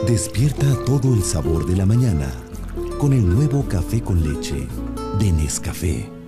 Despierta todo el sabor de la mañana con el nuevo café con leche de Nescafé.